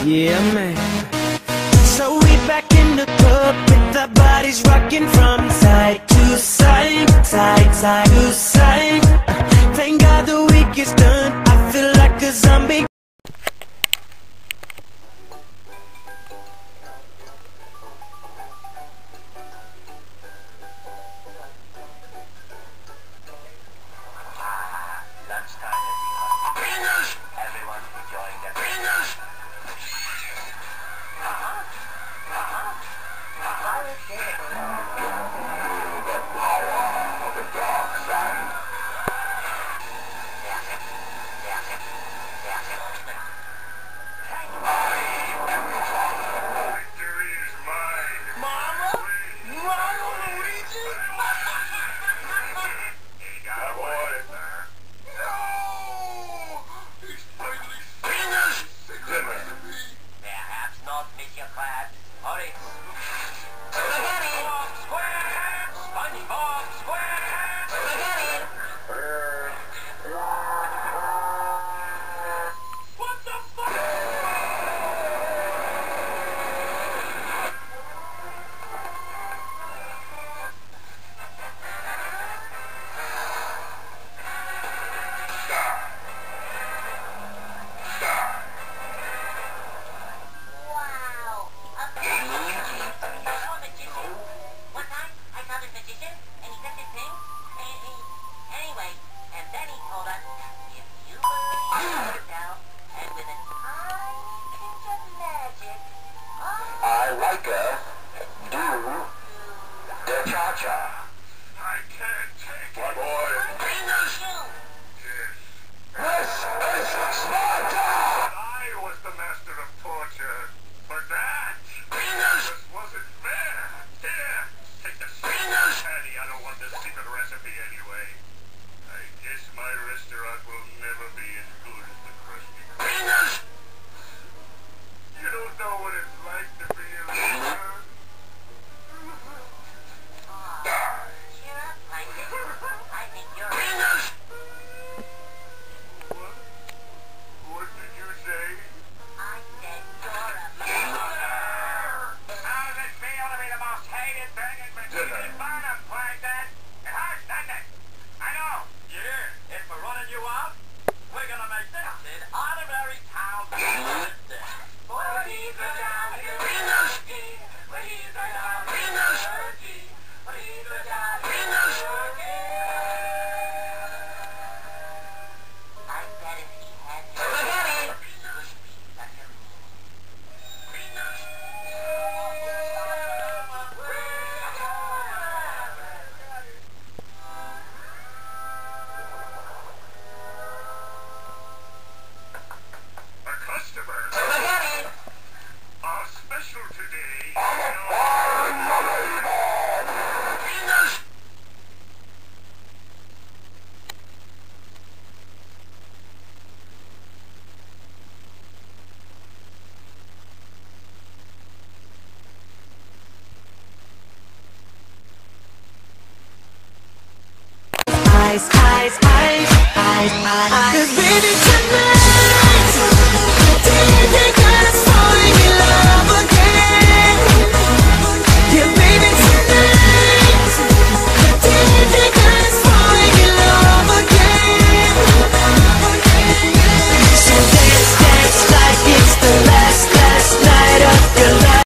Yeah, man. So we back in the club with our bodies rocking from side to side, side to side. Thank God the week is done. I feel like a zombie. Lunchtime, everyone. Everyone enjoying their fingers. I like do the cha-cha. I can't take it. What, boy? Fingers! Yes. This is Sparta! I was the master of torture. For that, fingers! This wasn't fair. Here, take the fingers! Patty, I don't want the secret recipe anyway. I guess my restaurant will never be as good as the Krusty Krab. Fingers! You don't know what it's like to be a loser. Cheer up, Plankton. I think you're... Fingers! What did you say? I said you're a loser. How does it feel to be the most hated thing in Virginia Farnham, Plankton? It hurts, doesn't it? I know. Yeah, if we're running you out, we're gonna make this an honorary town. Eyes, eyes, eyes, eyes, eyes. 'Cause baby tonight